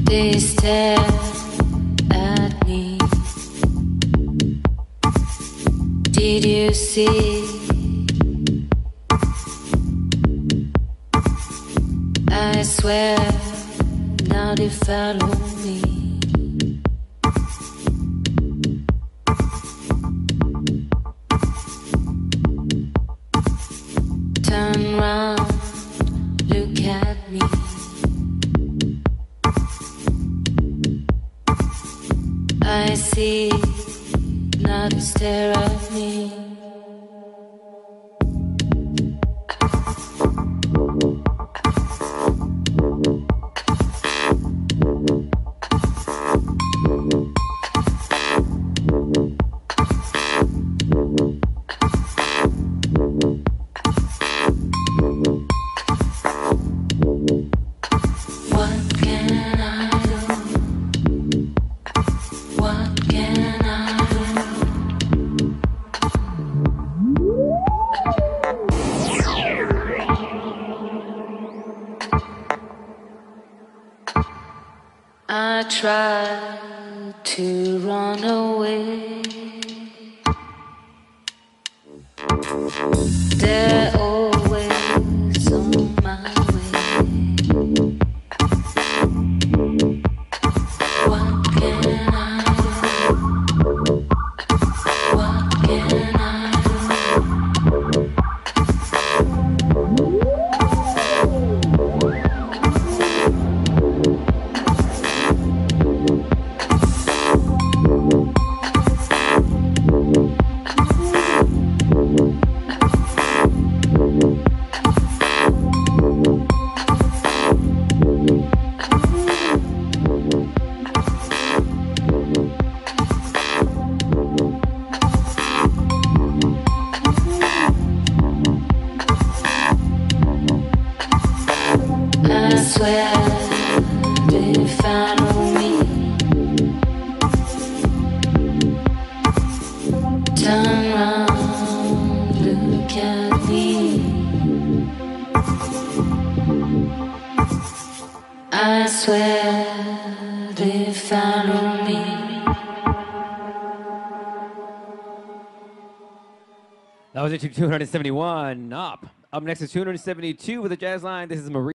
They stare at me. Did you see? I swear, now they follow me. Turn round, look at me. I see, now they stare at me. I try to run away. They're always on my way. What can I do? What can I do? I swear they follow me. Turn round, look at me. I swear they follow me. That was it to 271 up. Up next is 272 with a jazz line. This is Marie.